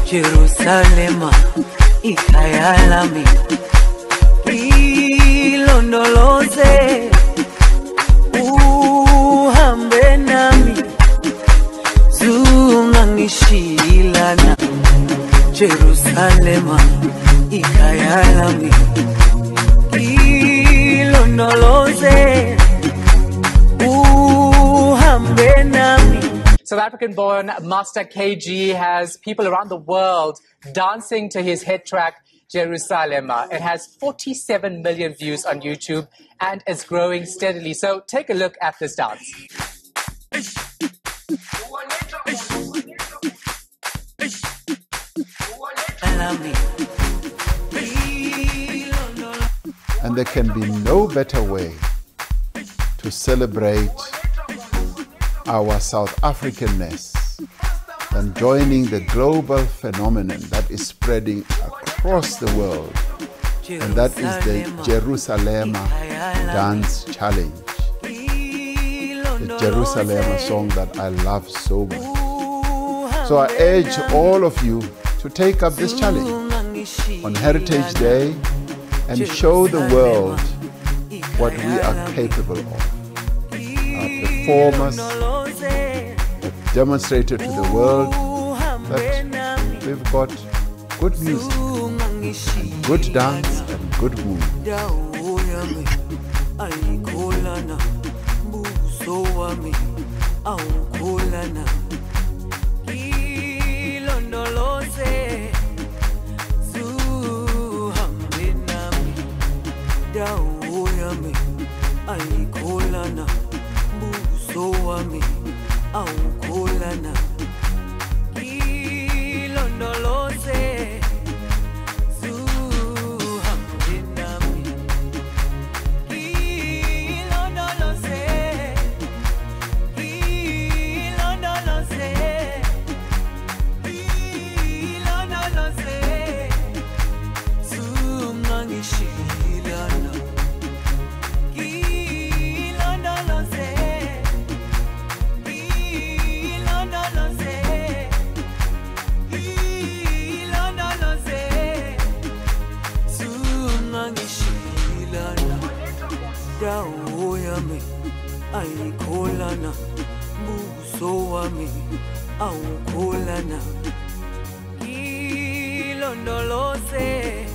Jerusalema ikhaya lami ilondoloze uhambe nami zungangishilana Jerusalema ikhaya lami ilondoloze uhambe nami. South African-born Master KG has people around the world dancing to his hit track, Jerusalema. It has 47 million views on YouTube and is growing steadily. So take a look at this dance. And there can be no better way to celebrate our South Africanness than joining the global phenomenon that is spreading across the world, and that is the Jerusalema Dance Challenge. The Jerusalema song that I love so much. So I urge all of you to take up this challenge on Heritage Day and show the world what we are capable of. Our performers have demonstrated to the world that we've got good music, and good dance and good mood. Ayikholana buso wami awukholana ilondoloze